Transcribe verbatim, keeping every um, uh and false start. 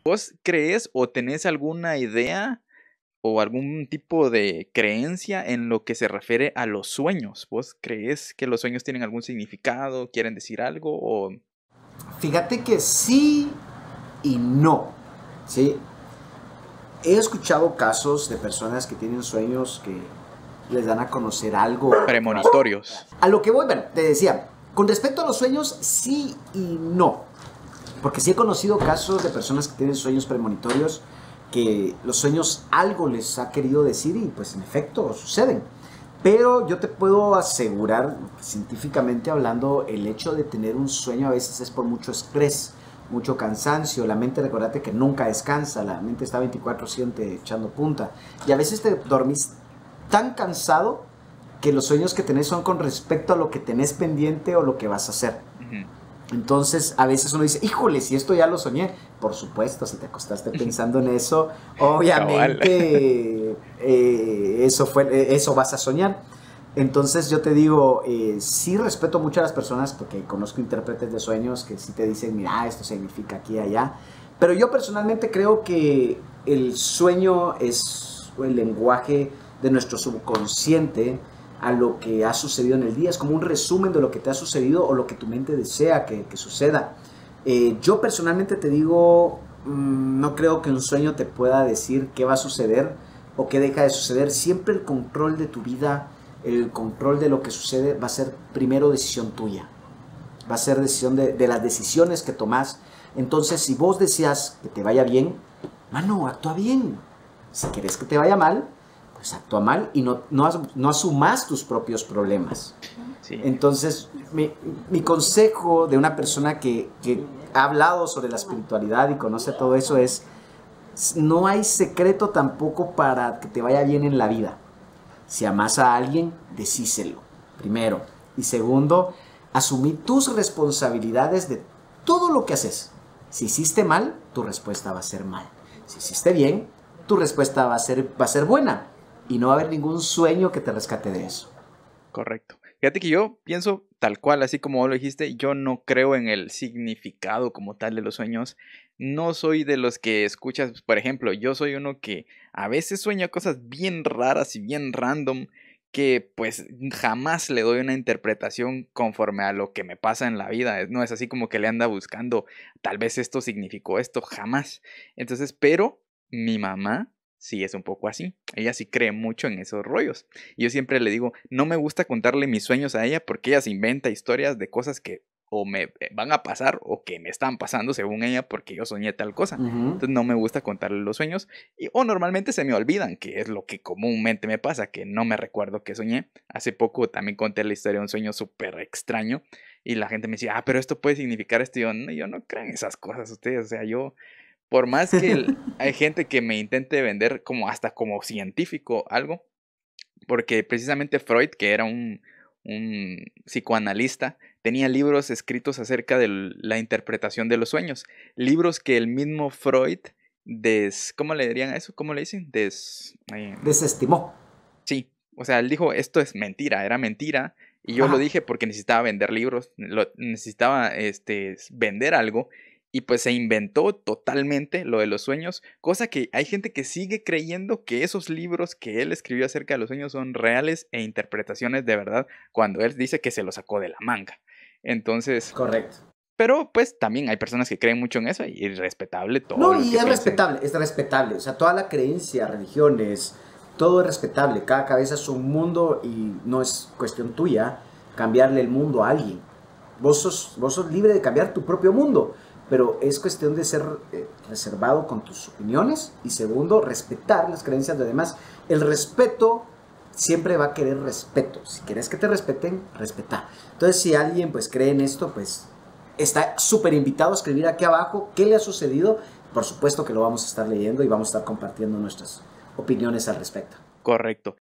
¿Vos crees o tenés alguna idea o algún tipo de creencia en lo que se refiere a los sueños? ¿Vos crees que los sueños tienen algún significado, quieren decir algo o...? Fíjate que sí y no, ¿sí? He escuchado casos de personas que tienen sueños que les dan a conocer algo. Premonitorios. A lo que voy, bueno, te decía, con respecto a los sueños, sí y no. Porque sí he conocido casos de personas que tienen sueños premonitorios, que los sueños algo les ha querido decir y pues en efecto suceden. Pero yo te puedo asegurar, científicamente hablando, el hecho de tener un sueño a veces es por mucho estrés, mucho cansancio. La mente, recordate que nunca descansa, la mente está veinticuatro siete echando punta. Y a veces te dormís tan cansado que los sueños que tenés son con respecto a lo que tenés pendiente o lo que vas a hacer. Uh-huh. Entonces, a veces uno dice, híjole, si esto ya lo soñé. Por supuesto, si te acostaste pensando en eso, obviamente eh, eso, fue, eso vas a soñar. Entonces, yo te digo, eh, sí respeto mucho a las personas, porque conozco intérpretes de sueños que sí te dicen, mira, esto significa aquí y allá. Pero yo personalmente creo que el sueño es el lenguaje de nuestro subconsciente a lo que ha sucedido en el día. Es como un resumen de lo que te ha sucedido o lo que tu mente desea que, que suceda. Eh, yo personalmente te digo, mmm, no creo que un sueño te pueda decir qué va a suceder o qué deja de suceder. Siempre el control de tu vida, el control de lo que sucede va a ser primero decisión tuya. Va a ser decisión de, de las decisiones que tomás. Entonces, si vos deseas que te vaya bien, mano, actúa bien. Si querés que te vaya mal, pues actúa mal y no, no, no asumas tus propios problemas. Sí. Entonces, mi, mi consejo de una persona que, que ha hablado sobre la espiritualidad y conoce todo eso es, no hay secreto tampoco para que te vaya bien en la vida. Si amas a alguien, decíselo, primero. Y segundo, asumí tus responsabilidades de todo lo que haces. Si hiciste mal, tu respuesta va a ser mal. Si hiciste bien, tu respuesta va a ser, va a ser buena. Y no va a haber ningún sueño que te rescate de eso. Correcto. Fíjate que yo pienso tal cual, así como vos lo dijiste, yo no creo en el significado como tal de los sueños. No soy de los que escuchas, por ejemplo, yo soy uno que a veces sueña cosas bien raras y bien random que pues jamás le doy una interpretación conforme a lo que me pasa en la vida. No es así como que le anda buscando, tal vez esto significó esto, jamás. Entonces, pero mi mamá sí es un poco así. Ella sí cree mucho en esos rollos. Y yo siempre le digo, no me gusta contarle mis sueños a ella porque ella se inventa historias de cosas que o me van a pasar o que me están pasando según ella porque yo soñé tal cosa. Uh-huh. Entonces no me gusta contarle los sueños. Y, o normalmente se me olvidan, que es lo que comúnmente me pasa, que no me recuerdo que soñé. Hace poco también conté la historia de un sueño súper extraño y la gente me decía, ah, pero esto puede significar esto. Y yo, no, yo no creo en esas cosas ustedes. O sea, yo... Por más que el, hay gente que me intente vender como hasta como científico algo, porque precisamente Freud, que era un, un psicoanalista, tenía libros escritos acerca de la interpretación de los sueños. Libros que el mismo Freud, des, ¿cómo le dirían a eso? ¿Cómo le dicen? Des, eh, Desestimó. Sí, o sea, él dijo, esto es mentira, era mentira. Y yo Ajá. lo dije porque necesitaba vender libros, lo, necesitaba este, vender algo. Y pues se inventó totalmente lo de los sueños, cosa que hay gente que sigue creyendo que esos libros que él escribió acerca de los sueños son reales e interpretaciones de verdad, cuando él dice que se lo sacó de la manga. Entonces... Correcto. Pero pues también hay personas que creen mucho en eso y es respetable todo. No, lo y que es piensen. respetable, es respetable. O sea, toda la creencia, religiones, todo es respetable. Cada cabeza es un mundo y no es cuestión tuya cambiarle el mundo a alguien. Vos sos, vos sos libre de cambiar tu propio mundo. Pero es cuestión de ser eh, reservado con tus opiniones y segundo, respetar las creencias de los demás. El respeto siempre va a querer respeto. Si quieres que te respeten, respeta. Entonces, si alguien pues cree en esto, pues está súper invitado a escribir aquí abajo qué le ha sucedido. Por supuesto que lo vamos a estar leyendo y vamos a estar compartiendo nuestras opiniones al respecto. Correcto.